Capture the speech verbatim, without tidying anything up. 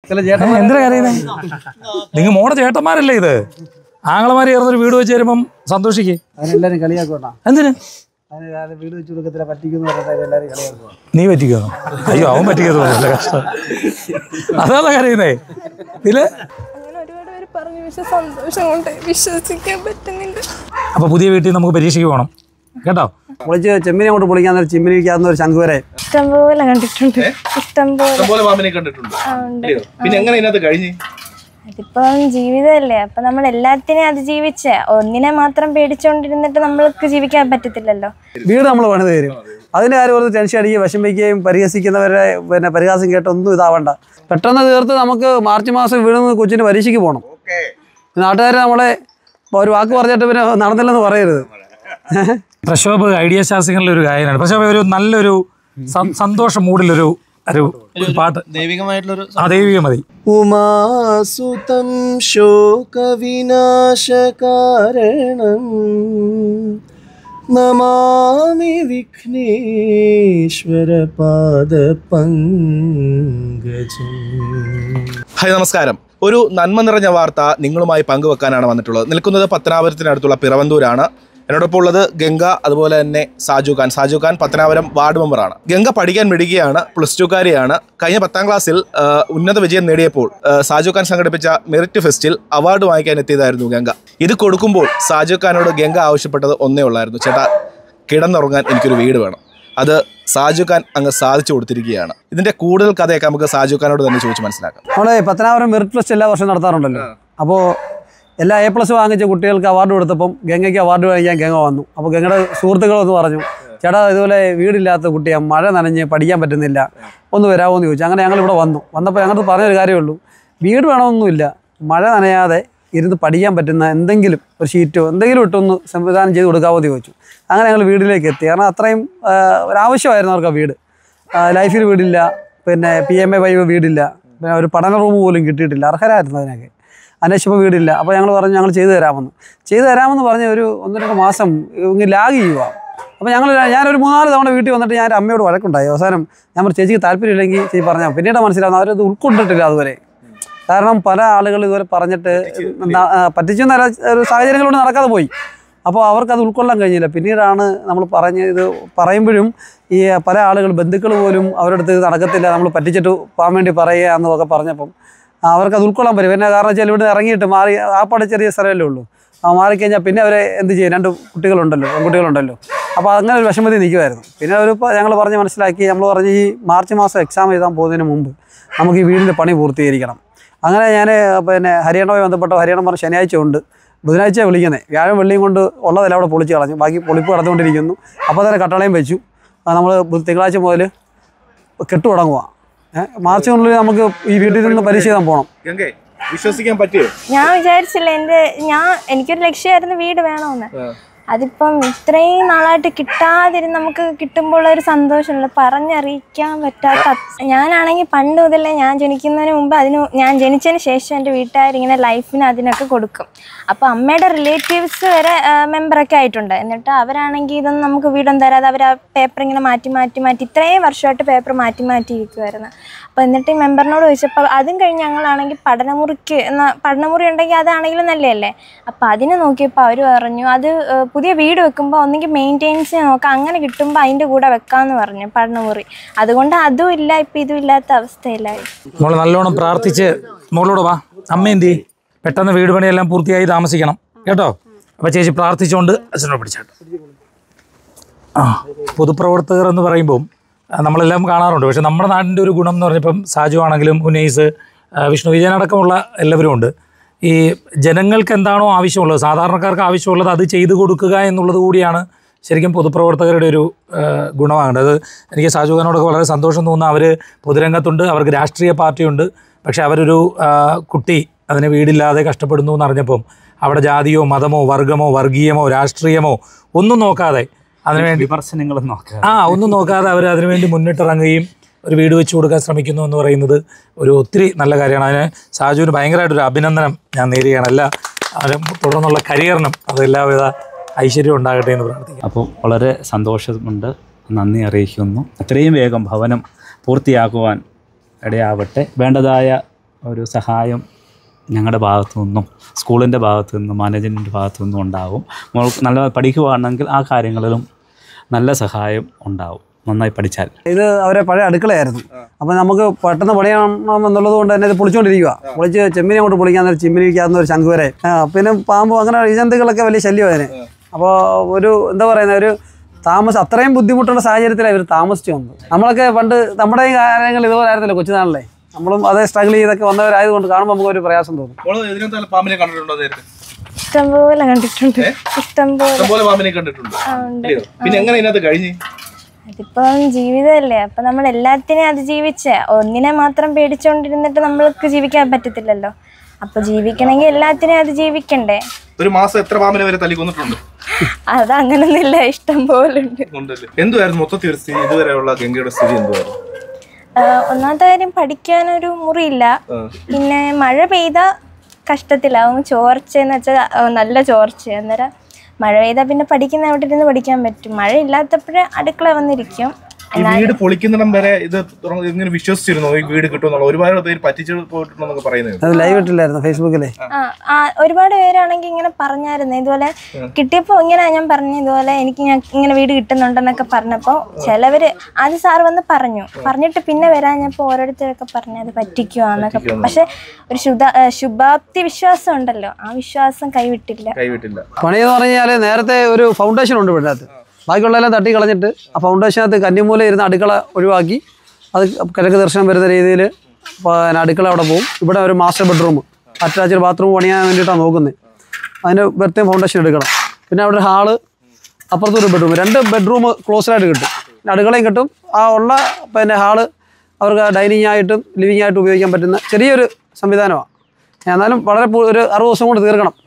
എന്തിനാ കരയുന്നേ? നിങ്ങൾ മോടെ ചേട്ടന്മാരല്ലേ ഇത്? ആങ്ങളമാര് ചേർന്നൊരു വീട് വെച്ച് തരുമ്പം സന്തോഷിക്കേ. എല്ലാരും കളിയാക്കോട്ടാ. എന്തിന് വീട് വെച്ച് കൊടുക്കത്തില്ല, പറ്റിക്കുന്നു എല്ലാരും കളിയാക്കുക. നീ പറ്റിക്കുന്നു? അയ്യോ, അവൻ പറ്റിക്കുന്നു. കഷ്ടം. അതാ കരയുന്നേ. ഇതില് വിശ്വസിക്കാൻ പറ്റുന്നുണ്ട്. അപ്പൊ പുതിയ വീട്ടിൽ നമുക്ക് പരീക്ഷയ്ക്ക് പോകണം കേട്ടോ. പൊളിച്ച് ചെമ്മിനെ അങ്ങോട്ട് പൊളിക്കാൻ ചിമ്മിനിക്കാവുന്ന ഒരു ശംഖ് വരെ ഇഷ്ടംപോലെ കണ്ടിട്ടുണ്ട്. ഇഷ്ടംപോലെ മാമിനെ കണ്ടിട്ടുണ്ട്. പിന്നെ എങ്ങനെ ഇതിനകത്ത് കഴിഞ്ഞു? അതിപ്പം ജീവിതമല്ലേ, അപ്പൊ നമ്മൾ എല്ലാത്തിനെയും അതിജീവിച്ച ഒന്നിനെ മാത്രം പേടിച്ചോണ്ടിരുന്നിട്ട് നമ്മൾക്ക് ജീവിക്കാൻ പറ്റത്തില്ലല്ലോ. വീട് നമ്മൾ പണിത് തരും. അതിന്റെ കാര്യം ഓർത്ത് ടെൻഷൻ അടിക്കുകയും വിഷമിക്കുകയും പരിഹസിക്കുന്നവരെ പിന്നെ പരിഹാസം കേട്ടൊന്നും ഇതാവണ്ട. പെട്ടെന്ന് തീർത്ത് നമുക്ക് മാർച്ച് മാസം വീടുന്ന കൊച്ചിന് പരീക്ഷയ്ക്ക് പോകണം. നാട്ടുകാരെ നമ്മളെ ഒരു വാക്ക് പറഞ്ഞിട്ട് പിന്നെ നടന്നില്ലെന്ന് പറയരുത്. പ്രശോഭ് ഐഡിയ ശാസ്ത്രങ്ങളിലെ ഒരു ഗായകനാണ്. പ്രശോഭ ഒരു നല്ലൊരു സന്തോഷ മൂഡിലൊരു ഒരു പാട്ട്, ദൈവികമായിട്ടുള്ളൊരു ദൈവിക മതി. ഉമാസുതം ശോകവിനാശകാരണം നമാമി വിഘ്നേശ്വര പാദപങ്കജം. ഹായ്, നമസ്കാരം. ഒരു നന്മ നിറഞ്ഞ വാർത്ത നിങ്ങളുമായി പങ്കുവെക്കാനാണ് വന്നിട്ടുള്ളത്. നിൽക്കുന്നത് പത്തനാപുരത്തിനടുത്തുള്ള പിറവന്തൂരാണ്. എന്നോടൊപ്പം ഉള്ളത് ഗംഗ, അതുപോലെ തന്നെ സാജു ഖാൻ. സാജു ഖാൻ പത്തനാപുരം വാർഡ് മെമ്പറാണ്. ഗംഗ പഠിക്കാൻ മിടുകയാണ്, പ്ലസ് ടു കാരിയാണ്. കഴിഞ്ഞ പത്താം ക്ലാസ്സിൽ ഉന്നത വിജയം നേടിയപ്പോൾ സാജു ഖാൻ സംഘടിപ്പിച്ച മെറിറ്റ് ഫെസ്റ്റിൽ അവാർഡ് വാങ്ങിക്കാൻ എത്തിയതായിരുന്നു ഗംഗ. ഇത് കൊടുക്കുമ്പോൾ സാജു ഖാനോട് ഗംഗ ആവശ്യപ്പെട്ടത് ഒന്നേ ഉള്ളായിരുന്നു, ചേട്ടാ കിടന്നുറങ്ങാൻ എനിക്കൊരു വീട് വേണം. അത് സാജു ഖാൻ അങ്ങ് സാധിച്ചു കൊടുത്തിരിക്കുകയാണ്. ഇതിന്റെ കൂടുതൽ കഥയൊക്കെ നമുക്ക് സാജു ഖാനോട് തന്നെ ചോദിച്ച് മനസ്സിലാക്കാം. നമ്മളെ പത്തനാപുരം മെറിറ്റ് ഫെസ്റ്റ് എല്ലാ വർഷവും നടത്താറുണ്ടല്ലോ. അപ്പോൾ എല്ലാ എ പ്ലസ് വാങ്ങിച്ച കുട്ടികൾക്ക് അവാർഡ് കൊടുത്തപ്പം ഗംഗയ്ക്ക് അവാർഡ് വാങ്ങിക്കാൻ ഗംഗ വന്നു. അപ്പോൾ ഗംഗയുടെ സുഹൃത്തുക്കളൊന്ന് പറഞ്ഞു, ചേട്ടാ ഇതുപോലെ വീടില്ലാത്ത കുട്ടിയാണ്, മഴ നനഞ്ഞ് പഠിക്കാൻ പറ്റുന്നില്ല, ഒന്ന് വരാമോ എന്ന് ചോദിച്ചു. അങ്ങനെ ഞങ്ങളിവിടെ വന്നു. വന്നപ്പോൾ ഞങ്ങൾക്ക് പറഞ്ഞൊരു കാര്യമേ ഉള്ളൂ, വീട് വേണമെന്നൊന്നുമില്ല, മഴ നനയാതെ ഇരുന്ന് പഠിക്കാൻ പറ്റുന്ന എന്തെങ്കിലും ഒരു ഷീറ്റോ എന്തെങ്കിലും ഇട്ടൊന്ന് സംവിധാനം ചെയ്ത് കൊടുക്കാമോ എന്ന് ചോദിച്ചു. അങ്ങനെ ഞങ്ങൾ വീട്ടിലേക്ക് എത്തി. കാരണം അത്രയും ഒരാവശ്യമായിരുന്നു അവർക്ക് ആ വീട്. ലൈഫിൽ വീടില്ല, പിന്നെ പി എം എ വൈ വീടില്ല, പിന്നെ ഒരു പഠന റൂം പോലും കിട്ടിയിട്ടില്ല, അർഹരായിരുന്നു അതിനൊക്കെ. അന്വേഷിച്ചപ്പോൾ വീടില്ല. അപ്പോൾ ഞങ്ങൾ പറഞ്ഞു ഞങ്ങൾ ചെയ്തു തരാമെന്ന് ചെയ്തു തരാമെന്ന് പറഞ്ഞ് ഒരു ഒന്ന് രണ്ട് മാസം ഇങ്ങ് ലാഗ് ചെയ്യുക. അപ്പോൾ ഞങ്ങൾ ഞാനൊരു മൂന്നാല് തവണ വീട്ടിൽ വന്നിട്ട് ഞാൻ അമ്മയോട് വഴക്കുണ്ടായി. അവസാനം ഞാൻ പറഞ്ഞു ചേച്ചിക്ക് താല്പര്യമില്ലെങ്കിൽ ചേച്ചി പറഞ്ഞാൽ പിന്നീട് മനസ്സിലാവുന്നു അവരത് ഉൾക്കൊണ്ടിട്ടില്ല അതുവരെ. കാരണം പല ആളുകൾ ഇതുവരെ പറഞ്ഞിട്ട് പറ്റിച്ചെന്ന ഒരു സാഹചര്യങ്ങളോട് നടക്കാതെ പോയി. അപ്പോൾ അവർക്കത് ഉൾക്കൊള്ളാൻ കഴിഞ്ഞില്ല. പിന്നീടാണ് നമ്മൾ പറഞ്ഞ് ഇത് പറയുമ്പോഴും ഈ പല ആളുകൾ ബന്ധുക്കൾ പോലും അവരുടെ അടുത്ത് ഇത് നടക്കത്തില്ല, നമ്മൾ പറ്റിച്ചിട്ട് പോകാൻ വേണ്ടി പറയുക എന്നൊക്കെ പറഞ്ഞപ്പം അവർക്കത് ഉൾക്കൊള്ളാൻ പറ്റും. പിന്നെ കാരണം വെച്ചാൽ ഇവിടെ ഇറങ്ങിയിട്ട് മാറി ആ പട ചെറിയ സ്ഥലമല്ലേ ഉള്ളൂ. ആ മാറിക്കഴിഞ്ഞാൽ പിന്നെ അവരെ എന്ത് ചെയ്യും, രണ്ട് കുട്ടികളുണ്ടല്ലോ, പെൺകുട്ടികളുണ്ടല്ലോ. അപ്പോൾ അങ്ങനെ ഒരു വിഷമത്തിൽ നിൽക്കുമായിരുന്നു. പിന്നെ ഒരു ഞങ്ങൾ പറഞ്ഞ് മനസ്സിലാക്കി, നമ്മൾ പറഞ്ഞ് ഈ മാർച്ച് മാസം എക്സാം എഴുതാൻ പോകുന്നതിന് മുമ്പ് നമുക്ക് ഈ വീടിൻ്റെ പണി പൂർത്തീകരിക്കണം. അങ്ങനെ ഞാൻ പിന്നെ ഹരിയാണയുമായി ബന്ധപ്പെട്ട ഹരിയാണ പറഞ്ഞ ശനിയാഴ്ച ഉണ്ട്, ബുധനാഴ്ച വിളിക്കുന്നത്. വ്യാഴം വെള്ളിയും കൊണ്ട് ഉള്ളതെല്ലാം അവിടെ പൊളിച്ച് കളഞ്ഞു, ബാക്കി പൊളിപ്പ് നടന്നുകൊണ്ടിരിക്കുന്നു. അപ്പോൾ തന്നെ കട്ടളയും വെച്ചു. നമ്മൾ തിങ്കളാഴ്ച മുതൽ കെട്ടു തുടങ്ങുക. മാർച്ചിനുള്ളിൽ നമുക്ക് ഈ വീട്ടിൽ നിന്ന് പരീക്ഷ എഴുതാൻ പോകണം. വിശ്വസിക്കാൻ പറ്റിയോ? ഞാൻ വിചാരിച്ചില്ല, എൻ്റെ ഞാൻ എനിക്കൊരു ലക്ഷ്യമായിരുന്നു വീട് വേണമെന്ന്. അതിപ്പം ഇത്രയും നാളായിട്ട് കിട്ടാതിരുന്ന് നമുക്ക് കിട്ടുമ്പോൾ ഒരു സന്തോഷമുള്ള പറഞ്ഞറിയിക്കാൻ പറ്റാത്ത. ഞാനാണെങ്കിൽ പണ്ട് മുതലേ ഞാൻ ജനിക്കുന്നതിന് മുമ്പ് അതിന് ഞാൻ ജനിച്ചതിന് ശേഷം എൻ്റെ വീട്ടുകാരിങ്ങനെ ലൈഫിന് അതിനൊക്കെ കൊടുക്കും. അപ്പോൾ അമ്മയുടെ റിലേറ്റീവ്സ് വരെ മെമ്പറൊക്കെ ആയിട്ടുണ്ട്. എന്നിട്ട് അവരാണെങ്കിൽ ഇതൊന്നും നമുക്ക് വീടൊന്നും തരാതെ അവർ ആ പേപ്പർ ഇങ്ങനെ മാറ്റി മാറ്റി മാറ്റി ഇത്രയും വർഷമായിട്ട് പേപ്പർ മാറ്റി മാറ്റി ഇരിക്കുമായിരുന്നു. അപ്പോൾ എന്നിട്ട് ഈ മെമ്പറിനോട് ചോദിച്ചപ്പോൾ അതും കഴിഞ്ഞ് ഞങ്ങളാണെങ്കിൽ പഠനമുറിക്ക് എന്നാൽ പഠനമുറി ഉണ്ടെങ്കിൽ അതാണെങ്കിലും നല്ലതല്ലേ. അപ്പോൾ അതിന് നോക്കിയപ്പോൾ അവർ പറഞ്ഞു അത് പുതിയ വീട് വെക്കുമ്പോൾ ഒന്നെങ്കിൽ മെയിൻറ്റെയിൻസിന് നോക്കാം, അങ്ങനെ കിട്ടുമ്പോൾ അതിൻ്റെ കൂടെ വെക്കാമെന്ന് പറഞ്ഞു പഠനമുറി. അതുകൊണ്ട് അതും ഇല്ല, ഇപ്പം ഇതും ഇല്ലാത്ത അവസ്ഥയിലായി. മോള് നല്ലോണം പ്രാർത്ഥിച്ച് മോളോട് വാ, അമ്മ എന്തി പെട്ടെന്ന് വീട് പണിയെല്ലാം പൂർത്തിയായി താമസിക്കണം കേട്ടോ. അപ്പോൾ ചേച്ചി പ്രാർത്ഥിച്ചുകൊണ്ട് അച്ഛനോട് പിടിച്ചാട്ടോ. ആ പൊതുപ്രവർത്തകർ എന്ന് പറയുമ്പം നമ്മളെല്ലാം കാണാറുണ്ട്. പക്ഷെ നമ്മുടെ നാടിൻ്റെ ഒരു ഗുണം എന്ന് പറഞ്ഞപ്പം സാജു ആണെങ്കിലും ഉന്നയിസ്, വിഷ്ണു വിജയനടക്കമുള്ള എല്ലാവരും ഉണ്ട്. ഈ ജനങ്ങൾക്ക് എന്താണോ ആവശ്യമുള്ളത്, സാധാരണക്കാർക്ക് ആവശ്യമുള്ളത് അത് ചെയ്തു കൊടുക്കുക എന്നുള്ളത് കൂടിയാണ് ശരിക്കും പൊതുപ്രവർത്തകരുടെ ഒരു ഗുണമാണ്. അത് എനിക്ക് സാജു ഖാനോടൊക്കെ വളരെ സന്തോഷം തോന്നുന്നു. അവർ പൊതുരംഗത്തുണ്ട്, അവർക്ക് രാഷ്ട്രീയ പാർട്ടിയുണ്ട്. പക്ഷേ അവരൊരു കുട്ടി അതിന് വീടില്ലാതെ കഷ്ടപ്പെടുന്നു എന്നറിഞ്ഞപ്പം അവിടെ ജാതിയോ മതമോ വർഗമോ വർഗീയമോ രാഷ്ട്രീയമോ ഒന്നും നോക്കാതെ അതിനുവേണ്ടി വിമർശനങ്ങളും നോക്കാം ആ ഒന്നും നോക്കാതെ അവർ അതിനുവേണ്ടി മുന്നിട്ടിറങ്ങുകയും ഒരു വീട് വെച്ച് കൊടുക്കാൻ ശ്രമിക്കുന്നു എന്ന് പറയുന്നത് ഒരു ഒത്തിരി നല്ല കാര്യമാണ്. അതിന് സാജുവിന് ഭയങ്കരമായിട്ടൊരു അഭിനന്ദനം ഞാൻ നേരുകയാണ്. എല്ലാ അവന് തുടർന്നുള്ള കരിയറിനും അത് എല്ലാവിധ ഐശ്വര്യം ഉണ്ടാകട്ടെ എന്ന് പ്രാർത്ഥിക്കുന്നു. അപ്പോൾ വളരെ സന്തോഷമുണ്ട്, നന്ദി അറിയിക്കുന്നു. എത്രയും വേഗം ഭവനം പൂർത്തിയാക്കുവാൻ ഇടയാവട്ടെ. വേണ്ടതായ ഒരു സഹായം ഞങ്ങളുടെ ഭാഗത്തു നിന്നും സ്കൂളിൻ്റെ ഭാഗത്തു നിന്നും മാനേജ്മെൻറ്റിൻ്റെ ഭാഗത്തു നിന്നും ഉണ്ടാവും. മോൾ നല്ല പഠിക്കുകയാണെങ്കിൽ ആ കാര്യങ്ങളിലും നല്ല സഹായം ഉണ്ടാവും, നന്നായി പഠിച്ചാൽ. ഇത് അവരെ പഴയ അടുക്കളയായിരുന്നു. അപ്പോൾ നമുക്ക് പെട്ടെന്ന് പണിയണം എന്നുള്ളത് കൊണ്ട് തന്നെ ഇത് പൊളിച്ചുകൊണ്ടിരിക്കുക. പൊളിച്ച് ചെമ്മിനെ കൊണ്ട് പൊളിക്കാൻ നേരം ചിമ്മിനിക്കാവുന്ന ഒരു ശംഖ് വരെ, പിന്നെ പാമ്പ്, അങ്ങനെ ഇഴന്തുകളൊക്കെ വലിയ ശല്യം അതിന്. അപ്പോൾ ഒരു എന്താ പറയുന്ന ഒരു താമസം, അത്രയും ബുദ്ധിമുട്ടുള്ള സാഹചര്യത്തിലാണ് ഇവർ താമസിച്ചു വന്നത്. നമ്മളൊക്കെ പണ്ട് നമ്മുടെ ഈ കാര്യങ്ങൾ ഇതുപോലെ ആയിരുന്നല്ലോ കൊച്ചുനാളിലെ. നമ്മളും അതേ സ്ട്രഗിൾ ചെയ്തൊക്കെ വന്നവരായതുകൊണ്ട് കാണുമ്പോൾ നമുക്ക് ഒരു പ്രയാസം തോന്നും. പാമ്പിനെ കണ്ടിട്ടുണ്ടോ നേരത്തെ? ഇഷ്ടംപോലെ കണ്ടിട്ടുണ്ട്, ഇഷ്ടംപോലെ പാമ്പിനെ കണ്ടിട്ടുണ്ട്. പിന്നെ എങ്ങനെ ഇതിനകത്ത് കഴിഞ്ഞു? അതിപ്പം ജീവിതമല്ലേ, അപ്പൊ നമ്മൾ എല്ലാത്തിനെയും അതിജീവിച്ച, ഒന്നിനെ മാത്രം പേടിച്ചോണ്ടിരുന്നിട്ട് നമ്മൾക്ക് ജീവിക്കാൻ പറ്റത്തില്ലല്ലോ. അപ്പൊ ജീവിക്കണമെങ്കിൽ എല്ലാത്തിനെയും അതിജീവിക്കണ്ടേ. ഒരു മാസം എത്ര പാമ്പിനെ വരെ തല്ലി കൊന്നിട്ടുണ്ട്? അതങ്ങനൊന്നുമില്ല, ഇഷ്ടം പോലെ ഉണ്ട്. എന്തുവായിരുന്നു മൊത്തത്തിൽ ഒരു സ്ഥിതി, ഇതുവരെയുള്ള ഗംഗയുടെ സ്ഥിതി എന്തുവായിരുന്നു? ഒന്നാമത്തെ കാര്യം, പഠിക്കാനൊരു മുറിയില്ല. പിന്നെ മഴ പെയ്ത കഷ്ടത്തിലാവും. ചോർച്ചയെന്ന് വെച്ചാൽ നല്ല ചോർച്ച. അന്നേരം മഴ പെയ്താൽ പിന്നെ പഠിക്കുന്ന അവിടെ ഇരുന്ന് പഠിക്കാൻ പറ്റും. മഴ ഇല്ലാത്തപ്പോഴേ അടുക്കള വന്നിരിക്കും. വീട് പൊളിക്കുന്നിടം വരെ ഇത് ഇങ്ങനെ വിശ്വസിച്ചിരുന്നു ഈ വീട് കിട്ടുമെന്നുള്ള? ഒരുപാട് പേര് പറ്റിച്ചു പോയിട്ടുണ്ടെന്നൊക്കെ പറയുന്നത് ലൈവ് ഇട്ടില്ലായിരുന്നു ഫേസ്ബുക്കിലെ. ആ ഒരുപാട് പേരാണെങ്കിൽ ഇങ്ങനെ പറഞ്ഞായിരുന്നു. ഇതുപോലെ കിട്ടിയപ്പോ ഇങ്ങനെ ഞാൻ പറഞ്ഞു, ഇതുപോലെ എനിക്ക് ഞാൻ ഇങ്ങനെ വീട് കിട്ടുന്നുണ്ടെന്നൊക്കെ പറഞ്ഞപ്പോ ചിലവര് ആദ്യം സാറ് വന്ന് പറഞ്ഞു, പറഞ്ഞിട്ട് പിന്നെ വരാഞ്ഞപ്പോ ഓരോരുത്തരൊക്കെ പറഞ്ഞു അത് പറ്റിക്കുവാന്നൊക്കെ. പക്ഷെ ഒരു ശുദ്ധ ശുഭാപ്തി വിശ്വാസം ഉണ്ടല്ലോ, ആ വിശ്വാസം കൈവിട്ടില്ല കൈവിട്ടില്ല പണിയെന്ന് പറഞ്ഞാൽ നേരത്തെ ഒരു ഫൗണ്ടേഷൻ ഉണ്ട് വീടിനകത്ത്. ബാക്കിയുള്ളതെല്ലാം തട്ടി കളഞ്ഞിട്ട് ആ ഫൗണ്ടേഷനകത്ത് കന്നിമൂല ഇരുന്ന അടുക്കള ഒഴിവാക്കി അത് കിഴക്ക് ദർശനം വരുന്ന രീതിയിൽ പിന്നെ അടുക്കള അവിടെ പോകും. ഇവിടെ ഒരു മാസ്റ്റർ ബെഡ്റൂം, അറ്റാച്ച്ഡ് ബാത്റൂം പണിയാൻ വേണ്ടിയിട്ടാണ് നോക്കുന്നത്. അതിന് പ്രത്യേകം ഫൗണ്ടേഷൻ എടുക്കണം. പിന്നെ അവിടെ ഹാള്, അപ്പുറത്തൊരു ബെഡ്റൂം, രണ്ട് ബെഡ്റൂം ക്ലോസ്ഡായിട്ട് കിട്ടും. പിന്നെ അടുക്കളയും കിട്ടും. ആ ഉള്ള പിന്നെ ഹാള് അവർക്ക് ഡൈനിങ് ആയിട്ടും ലിവിങ് ആയിട്ടും ഉപയോഗിക്കാൻ പറ്റുന്ന ചെറിയൊരു സംവിധാനമാണ്. എന്നാലും വളരെ ഒരു അറുപത് ദിവസം കൊണ്ട് തീർക്കണം.